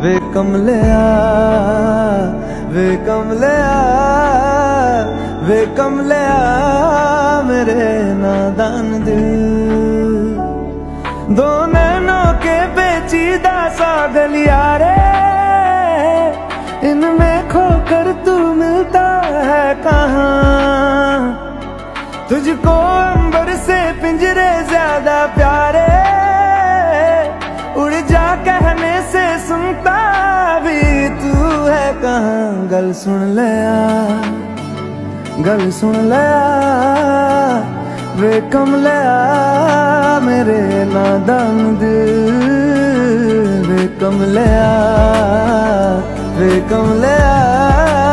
वे कमलिया वे कमलिया वे कमलिया मेरे नादान दिल। दो नैनों के पेचीदा सा गलियारे, इनमें खोकर तू मिलता है कहाँ। तुझको अंबर से पिंजरे ज्यादा प्यारे, उड़ जा कहने से सुनता भी तू है कहाँ। गल सुन लिया गल सुन लिया वे कमलिया मेरे नादान दिल। वे कमलिया वे कमलिया